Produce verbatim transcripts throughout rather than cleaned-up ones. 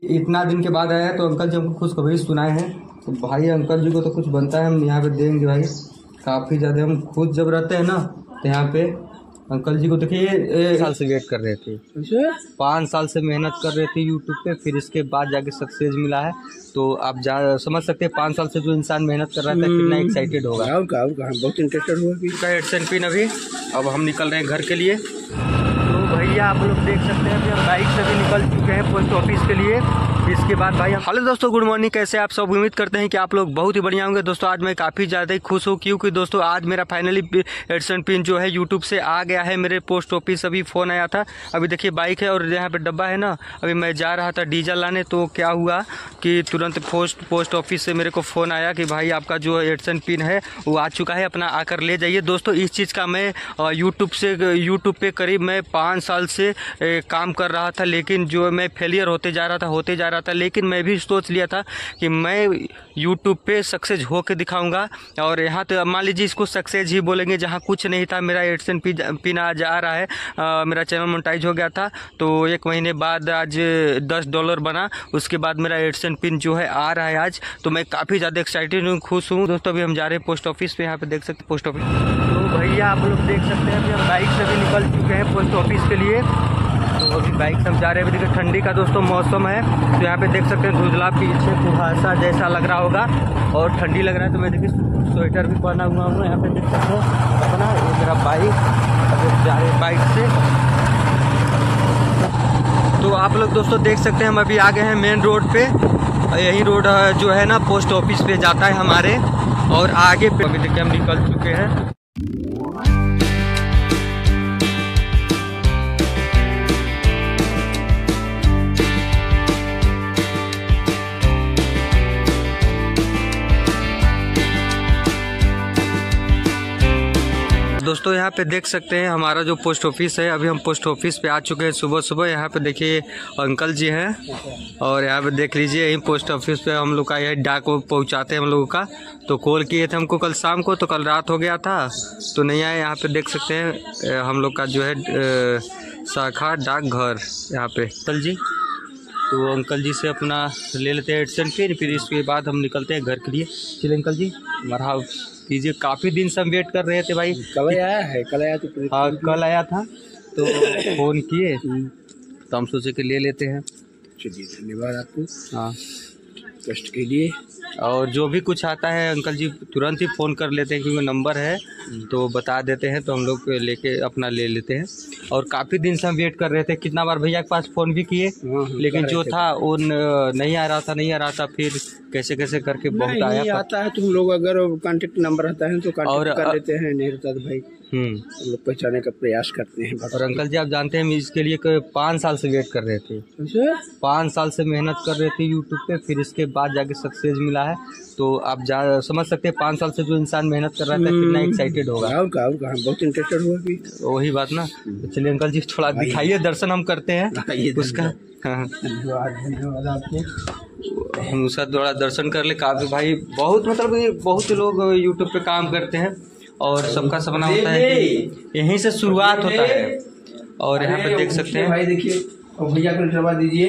इतना दिन के बाद आया तो अंकल जी हमको खुशखबरी सुनाए हैं। तो भाई अंकल जी को तो कुछ बनता है, हम यहाँ पे देंगे भाई। काफ़ी ज़्यादा हम खुद जब रहते हैं ना तो यहाँ पे अंकल जी को देखिए साल से वेट कर रहे थे, पाँच साल से मेहनत कर रहे थे यूट्यूब पे, फिर इसके बाद जाके सक्सेस मिला है। तो आप जा समझ सकते हैं पाँच साल से जो इंसान मेहनत कर रहा था कितना एक्साइटेड होगा। और का, और का, बहुत इंटरेस्टेड हुआ एडसन पिन अभी। अब हम निकल रहे हैं घर के लिए। तो भैया आप लोग देख सकते हैं अभी हम बाइक से भी निकल चुके हैं पोस्ट ऑफिस के लिए। इसके बाद भाई हेलो दोस्तों, गुड मॉर्निंग, कैसे आप सब? उम्मीद करते हैं कि आप लोग बहुत ही बढ़िया होंगे। दोस्तों आज मैं काफ़ी ज़्यादा ही खुश हूँ क्योंकि दोस्तों आज मेरा फाइनली एडसन पिन जो है यूट्यूब से आ गया है मेरे पोस्ट ऑफिस। अभी फ़ोन आया था, अभी देखिए बाइक है और यहाँ पे डब्बा है ना। अभी मैं जा रहा था डीजल लाने तो क्या हुआ कि तुरंत पोस्ट पोस्ट ऑफिस से मेरे को फ़ोन आया कि भाई आपका जो एडसन पिन है वो आ चुका है, अपना आकर ले जाइए। दोस्तों इस चीज़ का मैं यूट्यूब से यूट्यूब पे करीब मैं पाँच साल से काम कर रहा था, लेकिन जो मैं फेलियर होते जा रहा था होते जा रहा था लेकिन मैं भी सोच लिया था कि मैं यूट्यूब पे सक्सेस होके दिखाऊंगा। और यहाँ तो मान लीजिए इसको सक्सेस ही बोलेंगे, जहाँ कुछ नहीं था। मेरा एडसन पिन आज आ रहा है, आ, मेरा चैनल मोनेटाइज हो गया था तो एक महीने बाद आज दस डॉलर बना। उसके बाद मेरा एडसन पिन जो है आ रहा है आज। तो मैं काफ़ी ज़्यादा एक्साइटेड हूँ, खुश हूँ। दोस्तों अभी हम जा रहे हैं पोस्ट ऑफिस पे, यहाँ पे देख सकते हैं पोस्ट ऑफिस। तो भैया आप लोग देख सकते हैं अभी हम बाइक से भी निकल चुके हैं पोस्ट ऑफिस के लिए। तो अभी बाइक से हम जा रहे हैं। अभी देखिए ठंडी का दोस्तों मौसम है तो यहाँ पे देख सकते हैं धुंधला पीछे कुहासा जैसा लग रहा होगा और ठंडी लग रहा है। तो मैं देखिए स्वेटर भी पहना हुआ हूँ। यहाँ पे देख सकते हैं अपना ये मेरा बाइक, अभी जा रहे हैं बाइक से। तो आप लोग दोस्तों देख सकते हैं हम अभी आ गए हैं मेन रोड पे। यही रोड जो है ना पोस्ट ऑफिस पे जाता है हमारे, और आगे पे अभी देखिए हम निकल चुके हैं। दोस्तों यहाँ पे देख सकते हैं हमारा जो पोस्ट ऑफिस है। अभी हम पोस्ट ऑफिस पे आ चुके हैं सुबह सुबह। यहाँ पे देखिए अंकल जी हैं और यहाँ पे देख लीजिए यही पोस्ट ऑफिस पे हम लोग का यही डाक पहुँचाते हैं हम लोगों का। तो कॉल किए थे हमको कल शाम को, तो कल रात हो गया था तो नहीं आए। यहाँ पे देख सकते हैं हम लोग का जो है शाखा डाकघर यहाँ पे अंकल जी। तो अंकल जी से अपना ले लेते हैं एडसन पिन, फिर इसके बाद हम निकलते हैं घर के लिए। चलिए अंकल जी मरहबा कीजिए, काफ़ी दिन से हम वेट कर रहे थे भाई। कब आया है? कल आया तो हाँ कल आया था तो फ़ोन किए तो हम सोचे कि ले लेते हैं। चलिए धन्यवाद आपको हाँ कष्ट के लिए। और जो भी कुछ आता है अंकल जी तुरंत ही फ़ोन कर लेते हैं क्योंकि नंबर है तो बता देते हैं, तो हम लोग लेके अपना ले लेते हैं। और काफ़ी दिन से हम वेट कर रहे थे, कितना बार भैया के पास फ़ोन भी किए लेकिन जो था वो नहीं आ रहा था नहीं आ रहा था फिर कैसे कैसे करके बहुत आया। नहीं आता है तुम लोग अगर कांटेक्ट नंबर रहता है तो कांटेक्ट कर लेते हैं, नहीं रहता तो भाई हम लोग पहचाने का प्रयास करते हैं। और अंकल जी आप जानते हैं हम इसके लिए पाँच साल से वेट कर रहे थे, पाँच साल से मेहनत कर रहे थे यूट्यूब पे, फिर इसके बाद जाके सक्सेस मिला है। तो आप जा समझ सकते हैं पाँच साल से जो इंसान मेहनत कर रहा था कितना एक्साइटेड होगा। और का, और का, बहुत इंटरेस्टेड हुआ कि वही बात ना। तो चलिए अंकल जी थोड़ा दिखाइए, दर्शन हम करते हैं उसका। हाँ धन्यवाद आपको, हम उसका थोड़ा दर्शन कर ले। काफ़ी भाई बहुत मतलब बहुत लोग यूट्यूब पे काम करते हैं और सबका सपना होता है कि यहीं से शुरुआत होता है। और यहाँ पे देख सकते हैं भाई, देखिए भैया को करवा दीजिए।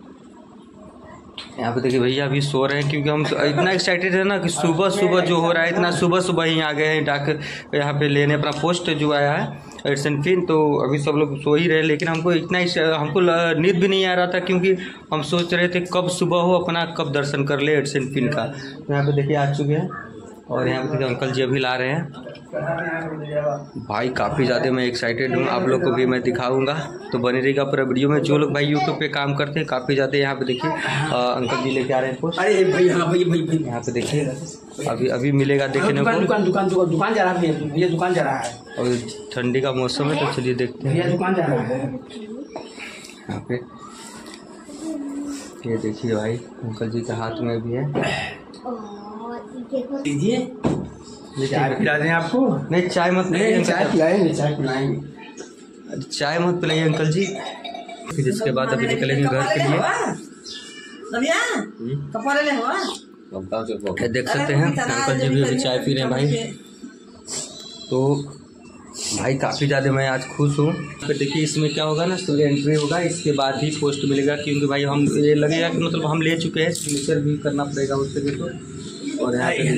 यहाँ पे देखिए भैया अभी सो रहे हैं क्योंकि हम इतना एक्साइटेड है ना कि सुबह सुबह जो हो रहा है, इतना सुबह सुबह ही आ गए हैं डाक यहाँ पे लेने अपना पोस्ट जो आया है एडसन पिन। तो अभी सब लोग सो ही रहे लेकिन हमको इतना हमको नींद भी नहीं आ रहा था क्योंकि हम सोच रहे थे कब सुबह हो अपना कब दर्शन कर ले एडसन पिन का। तो यहाँ पे देखिए आ चुके हैं और यहाँ पे देखिए अंकल जी अभी ला रहे हैं। भाई काफ़ी ज़्यादा मैं एक्साइटेड हूँ, आप लोग को भी मैं दिखाऊंगा तो बने रहेगा पूरा वीडियो में। जो लोग भाई यूट्यूब पे काम करते हैं काफ़ी ज़्यादा यहाँ पे देखिए अंकल जी लेके आ रहे हैं पोस्ट। अरे भाई हाँ भाई भाई भाई यहाँ पे देखिए अभी अभी मिलेगा देखने को। दुकान दुकान दुकान जा रहा है भैया, दुकान जा रहा है और ठंडी का मौसम है तो चलिए देखते हैं। भैया दुकान जा रहा है यहाँ पे। ये देखिए भाई अंकल जी के हाथ में भी है, लीजिए। चाय पिला दें आपको? नहीं चाय मत पिलाइए, चाय पिलाएंगे, चाय पिलाएंगे। चाय मत पिलाइए अंकल जी। फिर इसके बाद अभी निकलेंगे घर के लिए। देख सकते हैं अंकल जी भी अभी चाय पी रहे हैं भाई। तो भाई काफ़ी ज़्यादा मैं आज खुश हूँ। फिर देखिए इसमें क्या होगा ना, तो एंट्री होगा, इसके बाद ही पोस्ट मिलेगा, क्योंकि भाई हम ये लगेगा कि मतलब हम ले चुके हैं, सिग्नेचर भी करना पड़ेगा उससे देखो। और यहाँ पे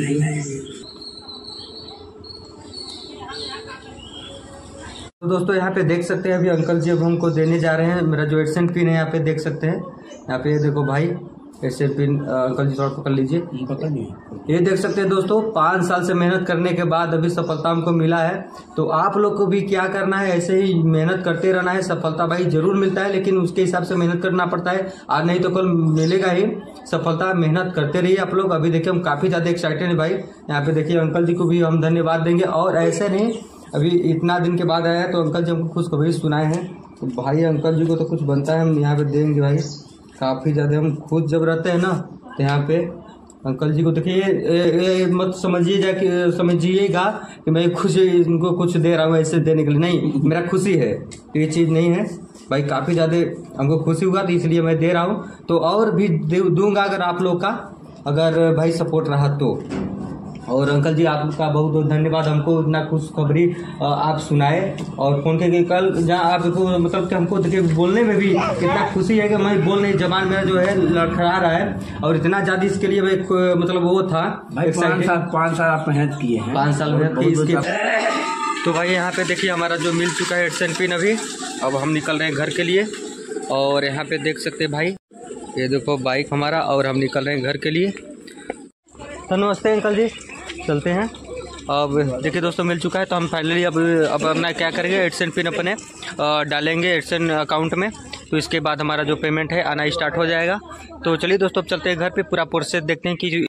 तो दोस्तों यहाँ पे देख सकते हैं अभी अंकल जी अब हमको देने जा रहे हैं मेरा जो एडसेंट पिन है, यहाँ पे देख सकते हैं। यहाँ पे देखो भाई एडसेंट पिन, अंकल जी थोड़ा पकड़ लीजिए। ये देख सकते हैं दोस्तों, पाँच साल से मेहनत करने के बाद अभी सफलता हमको मिला है। तो आप लोग को भी क्या करना है, ऐसे ही मेहनत करते रहना है। सफलता भाई जरूर मिलता है, लेकिन उसके हिसाब से मेहनत करना पड़ता है, आज नहीं तो कल मिलेगा ही। सफलता मेहनत करते रहिए आप लोग। अभी देखिए हम काफ़ी ज़्यादा एक्साइटेड हैं भाई। यहाँ पे देखिए अंकल जी को भी हम धन्यवाद देंगे। और ऐसे नहीं, अभी इतना दिन के बाद आया है तो अंकल जी हमको खुशखबरी सुनाए हैं, तो भाई अंकल जी को तो कुछ बनता है, हम यहाँ पे देंगे भाई। काफ़ी ज़्यादा हम खुद जब रहते हैं ना, तो यहाँ पे अंकल जी को देखिए, ये मत समझिएगा कि समझिएगा कि मैं खुशी इनको कुछ दे रहा हूँ ऐसे देने के लिए, नहीं, मेरा खुशी है, ये चीज़ नहीं है भाई। काफ़ी ज़्यादा हमको खुशी हुआ तो इसलिए मैं दे रहा हूँ। तो और भी दूंगा अगर आप लोग का अगर भाई सपोर्ट रहा तो। और अंकल जी आपका बहुत बहुत धन्यवाद, हमको इतना खुशखबरी आप सुनाए और फोन के कल जहाँ आपको मतलब कि हमको देखिए बोलने में भी इतना खुशी है कि मैं बोल नहीं, जबान मेरा जो है लड़खड़ा रहा है। और इतना ज़्यादा इसके लिए मैं मतलब वो था पाँच साल पाँच साल आप मेहनत किए हैं, पाँच साल मेहनत की इसके। तो भाई यहाँ पे देखिए हमारा जो मिल चुका है एडसेंट पिन अभी। अब हम निकल रहे हैं घर के लिए। और यहाँ पे देख सकते हैं भाई, ये देखो बाइक हमारा, और हम निकल रहे हैं घर के लिए। तो नमस्ते अंकल जी, चलते हैं। अब देखिए दोस्तों मिल चुका है, तो हम फाइनली अब अब अपना क्या करेंगे, एडसेंट पिन अपने डालेंगे एडसेंट अकाउंट में। तो इसके बाद हमारा जो पेमेंट है आना स्टार्ट हो जाएगा। तो चलिए दोस्तों अब चलते हैं घर पे, पूरा प्रोसेस देखते हैं कि